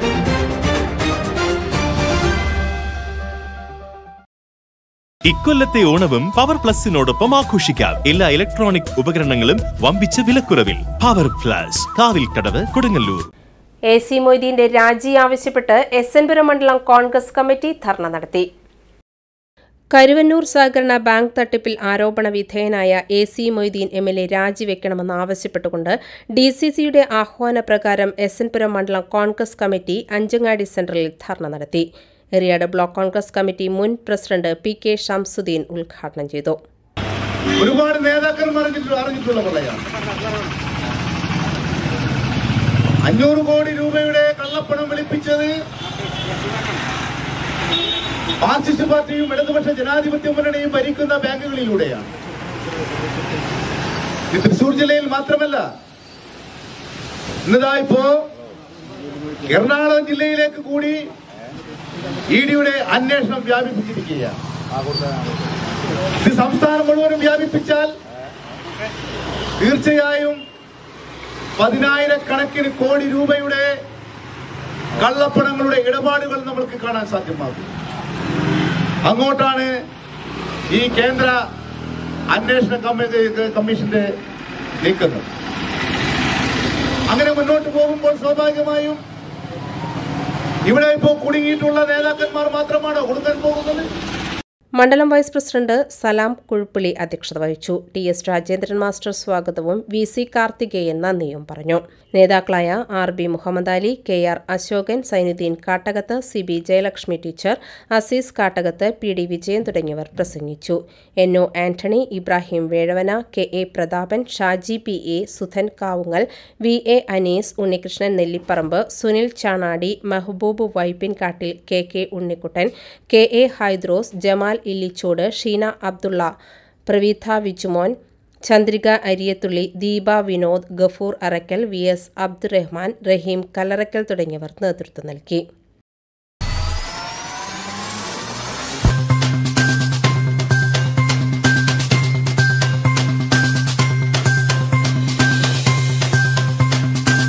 ഇക്കൊല്ലത്തെ ഓണവും പവർ പ്ലസിനോടൊപ്പം ആഘോഷിക്കാം. എല്ലാ ഇലക്ട്രോണിക് ഉപകരണങ്ങളും വമ്പിച്ച വിലക്കുറവിൽ. Power plus, Kavilkadavu, Kodungallur. AC മൊയ്തീന്റെ രാജി ആവശ്യപ്പെട്ട് എൻ.പ മണ്ഡലം കോൺഗ്രസ് കമ്മിറ്റി ധർണ നടത്തി. കരുവന്നൂർ സഹകരണ ബാങ്ക് തട്ടിപ്പിൽ ആരോപണ വിധേയനായ AC മൊയ്തീൻ MLA രാജിവെക്കണമെന്ന് ആവശ്യപ്പെട്ടുകൊണ്ട് DCCയുടെ ആഹ്വാനപ്രകാരം എൻ.പ മണ്ഡലം കോൺഗ്രസ് കമ്മിറ്റി അഞ്ചങ്ങാടി സെന്ററിൽ ധർണ നടത്തി. എറിയാട് ബ്ലോക്ക് കോൺഗ്രസ് കമ്മിറ്റി മുൻ പ്രസിഡന്റ് PK ഷംസുദ്ദീൻ ഉദ്ഘാടനം ചെയ്തു. ഒരുപാട് നേതാക്കന്മാർ അറിഞ്ഞിട്ടുള്ള പറയാണ് 500 കോടി രൂപയുടെ കള്ളപ്പണം വെളുപ്പിച്ചത് മാർക്സിസ്റ്റ് പാർട്ടിയും ഇടതുപക്ഷ ജനാധിപത്യ മുന്നണിയും ഭരിക്കുന്ന ബാങ്കുകളിലൂടെയാണ്. തൃശൂർ ജില്ലയിൽ മാത്രമല്ല, ഇന്നതായിപ്പോ എറണാകുളം ജില്ലയിലേക്ക് കൂടി EDയുടെ അന്വേഷണം വ്യാപിപ്പിച്ചിരിക്കുകയാണ്. ഇത് സംസ്ഥാനം മുഴുവനും വ്യാപിപ്പിച്ചാൽ തീർച്ചയായും 10,000-കണക്കിന് കോടി രൂപയുടെ കള്ളപ്പണങ്ങളുടെ ഇടപാടുകൾ നമ്മൾക്ക് കാണാൻ സാധ്യമാകും. അങ്ങോട്ടാണ് ഈ കേന്ദ്ര അന്വേഷണ കമ്മീഷന്റെ നീക്കുന്നത്. അങ്ങനെ മുന്നോട്ട് പോകുമ്പോൾ സ്വാഭാവികമായും ഇവിടെ ഇപ്പോൾ കുടുങ്ങിയിട്ടുള്ള നേതാക്കന്മാർ മാത്രമാണോ കൊടുക്കാൻ പോകുന്നത്? മണ്ഡലം വൈസ് പ്രസിഡന്റ് സലാം കുഴുപ്പിളി അധ്യക്ഷത വഹിച്ചു. TS രാജേന്ദ്രൻ മാസ്റ്റർ സ്വാഗതവും VC കാർത്തികേയൻ നന്ദിയും പറഞ്ഞു. നേതാക്കളായ RB Muhammad Ali, KR Ashokan, Sainuddin Kattakath, CB Jayalakshmi teacher, Azeez Kattakath, PD Vijayan തുടങ്ങിയവർ പ്രസംഗിച്ചു. NO Antony, Ibrahim Vezhavana, KA Prathapan, Shaji PA, Sudhan Kavungal, VA Anees, Unnikrishnan Nellipparambu, Sunil Chanadi, Mehboob Vaippinkattil, KK Unnikuttan, KA Hydros, Jamal Illichode, Sheena Abdulla, Praveetha Vijumon, Chandrika Ariyathulli, Deepa Vinod, Gafoor Arakkal, VS Abdurahman, Raheem Kallarakkal തുടങ്ങിയവർ നേതൃത്വം നൽകി.